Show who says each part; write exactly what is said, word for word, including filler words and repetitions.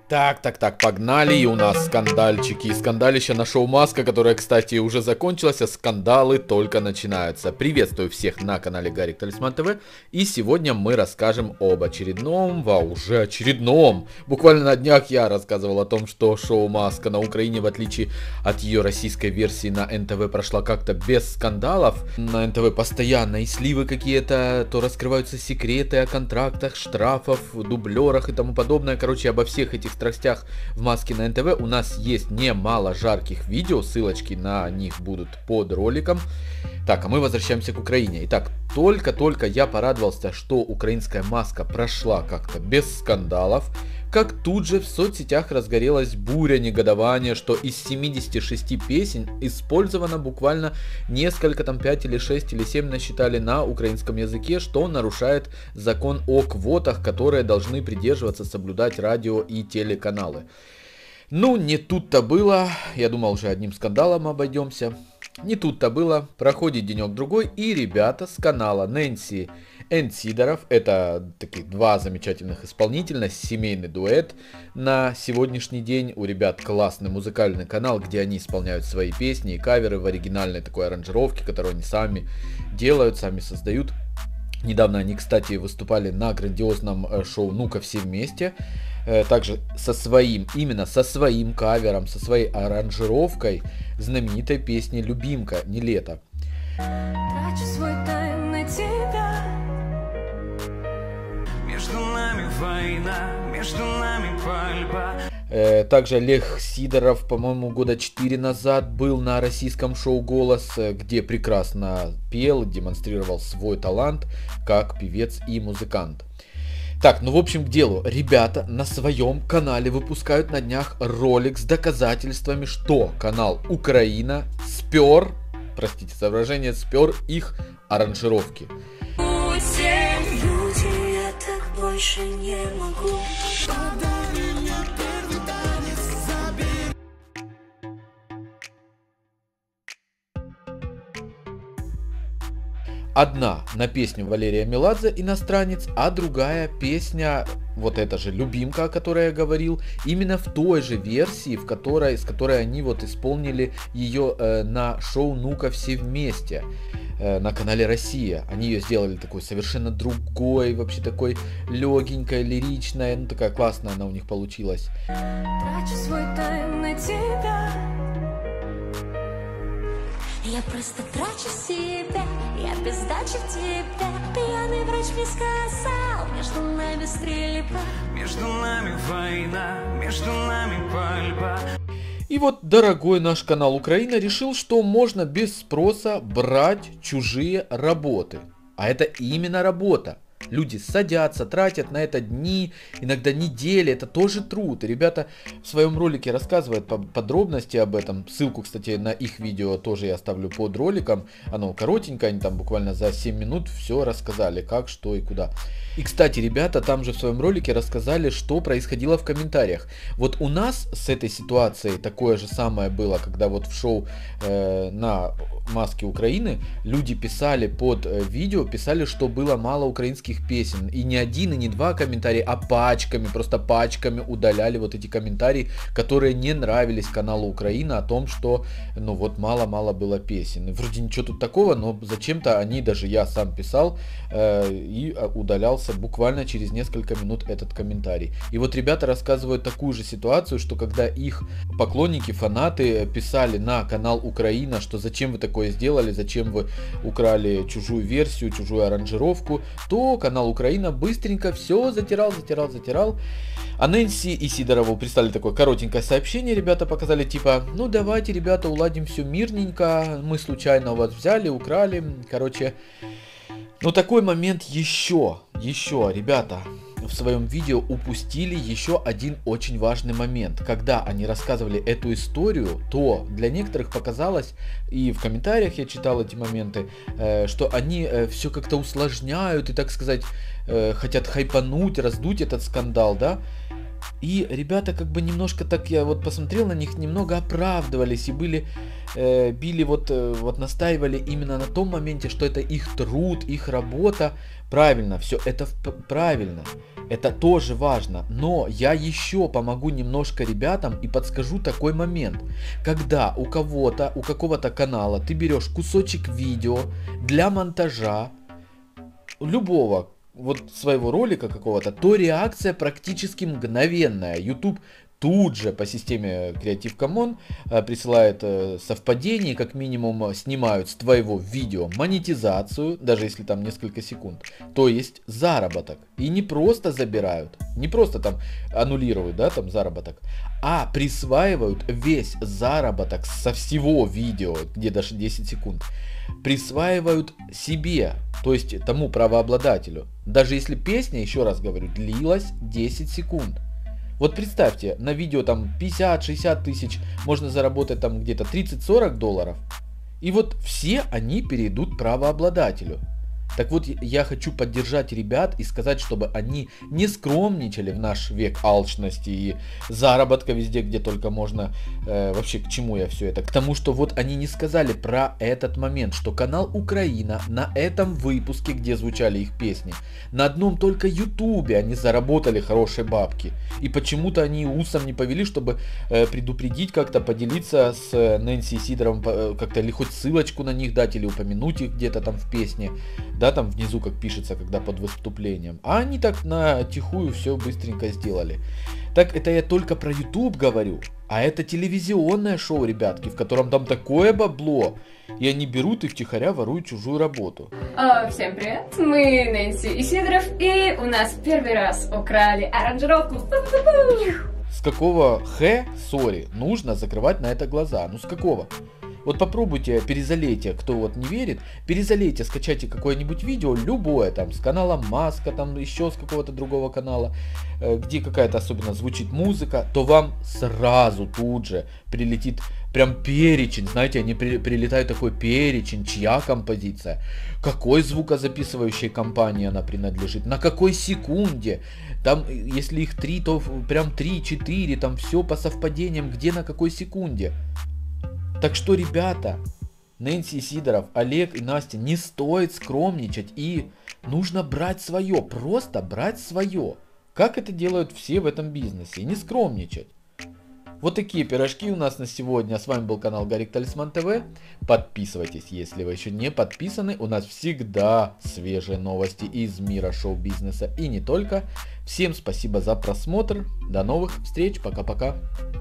Speaker 1: Так, так, так, погнали, и у нас скандальчики, скандалище на шоу Маска, которое, кстати, уже закончилось, а скандалы только начинаются. Приветствую всех на канале Гарик Талисман ТВ, и сегодня мы расскажем об очередном, вау, уже очередном. Буквально на днях я рассказывал о том, что шоу Маска на Украине, в отличие от ее российской версии на эн тэ вэ, прошла как-то без скандалов. На эн тэ вэ постоянно и сливы какие-то, то раскрываются секреты о контрактах, штрафах, дублерах и тому подобное. Короче, обо всех этих страстях в Маске на эн тэ вэ у нас есть немало жарких видео, ссылочки на них будут под роликом. Так, а мы возвращаемся к Украине. Итак, только-только я порадовался, что украинская Маска прошла как-то без скандалов, как тут же в соцсетях разгорелась буря негодования, что из семидесяти шести песен использовано буквально несколько, там пять или шесть или семь насчитали на украинском языке, что нарушает закон о квотах, которые должны придерживаться, соблюдать радио и телеканалы. Ну, не тут-то было, я думал, уже одним скандалом обойдемся. Не тут-то было, проходит денек-другой, и ребята с канала Нэнси и Сидоров, это таких два замечательных исполнителя, семейный дуэт на сегодняшний день. У ребят классный музыкальный канал, где они исполняют свои песни и каверы в оригинальной такой аранжировке, которую они сами делают, сами создают. Недавно они, кстати, выступали на грандиозном шоу «Ну-ка все вместе». Также со своим, именно со своим кавером, со своей аранжировкой знаменитой песни «Любимка, не лето».
Speaker 2: Трачу свой тайм на тебя. Между нами война, между нами пальба.
Speaker 1: Также Олег Сидоров, по-моему, года четыре назад был на российском шоу «Голос», где прекрасно пел, демонстрировал свой талант как певец и музыкант. Так, ну в общем к делу, ребята на своем канале выпускают на днях ролик с доказательствами, что канал Украина спер, простите за выражение, спер их аранжировки.
Speaker 2: Люди, я так больше не могу.
Speaker 1: Одна на песню Валерия Меладзе «Иностранец», а другая песня, вот эта же «Любимка», о которой я говорил, именно в той же версии, в которой, с которой они вот исполнили ее э, на шоу «Ну-ка все вместе» э, на канале Россия. Они ее сделали такой совершенно другой, вообще такой легенькой, лиричной, ну такая классная она у них получилась.
Speaker 2: Трачу свой тайм на тебя. Я просто трачу себя, я без дачи в тебя. Пьяный врач мне сказал, между нами стрельба, между нами война, между нами пальба.
Speaker 1: И вот дорогой наш канал Украина решил, что можно без спроса брать чужие работы. А это именно работа. Люди садятся, тратят на это дни, иногда недели, это тоже труд. И ребята в своем ролике рассказывают подробности об этом. Ссылку, кстати, на их видео тоже я оставлю под роликом. Оно коротенькое, они там буквально за семь минут все рассказали, как, что и куда. И, кстати, ребята там же в своем ролике рассказали, что происходило в комментариях. Вот у нас с этой ситуацией такое же самое было, когда вот в шоу э, на Маске Украины люди писали под э, видео, писали, что было мало украинских песен. И не один, и не два комментария, а пачками, просто пачками удаляли вот эти комментарии, которые не нравились каналу Украина, о том, что ну вот мало-мало было песен. И вроде ничего тут такого, но зачем-то они, даже я сам писал э, и удалялся буквально через несколько минут этот комментарий. И вот ребята рассказывают такую же ситуацию, что когда их поклонники, фанаты писали на канал Украина, что зачем вы такое сделали, зачем вы украли чужую версию, чужую аранжировку, то канал Украина быстренько все затирал, затирал, затирал. А Нэнси и Сидорову прислали такое коротенькое сообщение, ребята показали типа, ну давайте, ребята, уладим все мирненько, мы случайно у вас взяли, украли, короче. Но такой момент еще, еще, ребята, в своем видео упустили еще один очень важный момент. Когда они рассказывали эту историю, то для некоторых показалось, и в комментариях я читал эти моменты, э, что они э, все как-то усложняют и, так сказать, э, хотят хайпануть, раздуть этот скандал, да. И ребята как бы немножко так, я вот посмотрел на них, немного оправдывались и были, э, били вот, э, вот настаивали именно на том моменте, что это их труд, их работа. Правильно, все это правильно, это тоже важно. Но я еще помогу немножко ребятам и подскажу такой момент. Когда у кого-то, у какого-то канала ты берешь кусочек видео для монтажа, любого, вот своего ролика какого-то, то реакция практически мгновенная. YouTube тут же по системе Creative Commons э, присылает э, совпадение, как минимум снимают с твоего видео монетизацию, даже если там несколько секунд, то есть заработок. И не просто забирают, не просто там аннулируют, да, там заработок, а присваивают весь заработок со всего видео, где даже десять секунд, присваивают себе, то есть тому правообладателю. Даже если песня, еще раз говорю, длилась десять секунд. Вот представьте, на видео там пятьдесят-шестьдесят тысяч можно заработать там где-то тридцать-сорок долларов. И вот все они перейдут правообладателю. Так вот, я хочу поддержать ребят и сказать, чтобы они не скромничали в наш век алчности и заработка везде, где только можно. Э, вообще, к чему я все это? К тому, что вот они не сказали про этот момент, что канал Украина на этом выпуске, где звучали их песни, на одном только ютубе они заработали хорошие бабки. И почему-то они усом не повели, чтобы э, предупредить как-то, поделиться с э, Нэнси Сидоровым, э, как-то или хоть ссылочку на них дать, или упомянуть их где-то там в песне. Да, там внизу как пишется, когда под выступлением. А они так на тихую все быстренько сделали. Так это я только про YouTube говорю. А это телевизионное шоу, ребятки, в котором там такое бабло. И они берут и втихаря воруют чужую работу.
Speaker 3: О, всем привет, мы Нэнси и Сидоров, и у нас первый раз украли аранжировку.
Speaker 1: С какого х, сори, нужно закрывать на это глаза? Ну с какого? Вот попробуйте, перезалейте, кто вот не верит, перезалейте, скачайте какое-нибудь видео, любое, там, с канала Маска, там, еще с какого-то другого канала, где какая-то особенно звучит музыка, то вам сразу тут же прилетит прям перечень, знаете, они при, прилетают такой перечень, чья композиция, какой звукозаписывающей компании она принадлежит, на какой секунде, там, если их три, то прям три-четыре, там все по совпадениям, где на какой секунде. Так что, ребята, Нэнси Сидоров, Олег и Настя, не стоит скромничать и нужно брать свое, просто брать свое. Как это делают все в этом бизнесе, и не скромничать. Вот такие пирожки у нас на сегодня. С вами был канал Гарик Талисман ТВ. Подписывайтесь, если вы еще не подписаны. У нас всегда свежие новости из мира шоу-бизнеса и не только. Всем спасибо за просмотр. До новых встреч. Пока-пока.